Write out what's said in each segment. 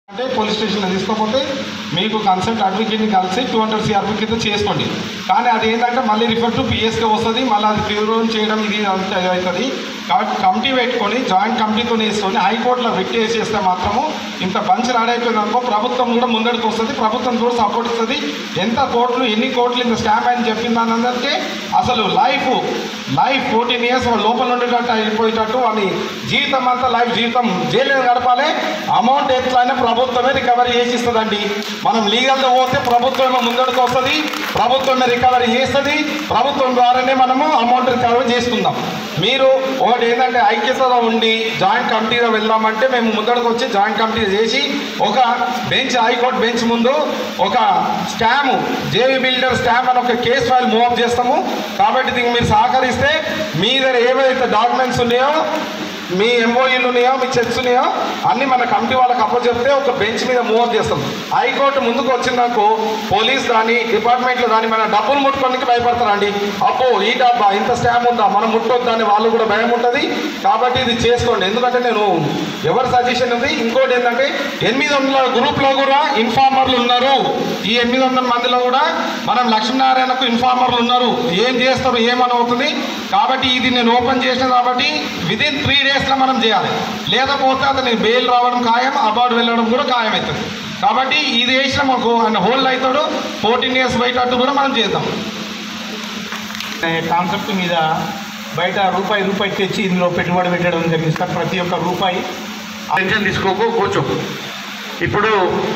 అంటే పోలీస్ స్టేషన్లో తీసుకోకపోతే మీకు కన్సల్ట్ అడ్వకేట్ని కలిసి 200 CRP కింద చేసుకోండి. కానీ అది ఏంటంటే మళ్ళీ రిఫర్ టు పిఎస్కే వస్తుంది, మళ్ళీ అది ప్యూరోన్ చేయడం ఇది అవుతుంది. కాబట్టి కమిటీ పెట్టుకొని జాయింట్ కమిటీతో వేసుకొని హైకోర్టులో రిట్ వేసేస్తే మాత్రము ఇంత బంచ్ రాడైపోయింది అనుకో, ప్రభుత్వం కూడా ముందడికి వస్తుంది, ప్రభుత్వం కూడా సపోర్ట్ ఇస్తుంది. ఎంత కోట్లు ఎన్ని కోట్లు ఇంత స్కామ్ అని చెప్పిందని అందరికీ అసలు లైఫ్ 14 years లోపల ఉండేటట్టు అయిపోయేటట్టు వాళ్ళని జీవితం అంతా జీవితం జైలు గడపాలి. అమౌంట్ ఎట్లయినా ప్రభుత్వమే రికవరీ చేసి ఇస్తుందండి. మనం లీగల్గా పోతే ప్రభుత్వమే ముందడుకు వస్తుంది, ప్రభుత్వమే రికవరీ చేస్తుంది, ప్రభుత్వం ద్వారానే మనము అమౌంట్ రికవరీ చేసుకుందాం. మీరు ఒకటి ఏంటంటే ఐక్యతలో ఉండి జాయింట్ కమిటీలో వెళ్దామంటే మేము ముందడుకు వచ్చి జాయింట్ కమిటీ చేసి ఒక బెంచ్ హైకోర్టు బెంచ్ ముందు ఒక స్కామ్ జేవీ బిల్డర్ స్కామ్ అని ఒక కేసు ఫైల్ మూవ్ అప్ చేస్తాము. కాబట్టి దీనికి మీరు సహకరిస్తే మీ దగ్గర ఏవైతే డాక్యుమెంట్స్ ఉన్నాయో, మీ ఎంఓఈలు ఉన్నాయో, మీ చెక్స్ ఉన్నాయో అన్నీ మన కమిటీ వాళ్ళకి అప్పచెప్తే ఒక బెంచ్ మీద మూవ్ అప్ చేస్తాం. హైకోర్టు ముందుకు వచ్చిందనుకో పోలీస్ కానీ డిపార్ట్మెంట్లు కానీ మన డబ్బులు ముట్టుకోడానికి భయపడతారండి. అప్పో ఈ డబ్బా ఇంత స్కామ్ ఉందా మనం ముట్టొద్దని వాళ్ళు కూడా భయం ఉంటుంది. కాబట్టి ఇది చేసుకోండి. ఎందుకంటే నేను ఎవరి సజెషన్ ఉంది. ఇంకోటి ఏంటంటే 800 గ్రూప్లో కూడా ఇన్ఫార్మర్లు ఉన్నారు. ఈ 800 మందిలో కూడా మనం లక్ష్మీనారాయణకు ఇన్ఫార్మర్లు ఉన్నారు. ఏం చేస్తారు ఏమనవుతుంది. కాబట్టి ఇది నేను ఓపెన్ చేసిన కాబట్టి విదిన్ 3 days మనం చేయాలి. లేకపోతే అతనికి బెయిల్ రావడం ఖాయం, అబార్డు వెళ్ళడం కూడా ఖాయం అవుతుంది. కాబట్టి ఇది వేసిన మాకు ఆయన హోల్డ్ అవుతాడు. 14 years బయట కూడా మనం చేద్దాం. కాన్సెప్ట్ మీద బయట రూపాయి తెచ్చి ఇందులో పెట్టుబడి పెట్టడం జరిగింది సార్. ప్రతి ఒక్క రూపాయి టెన్షన్ తీసుకోకు, కూర్చో. ఇప్పుడు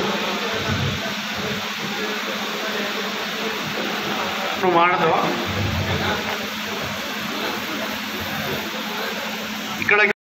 నువ్వు మాట్లాడతావా? ఇక్కడ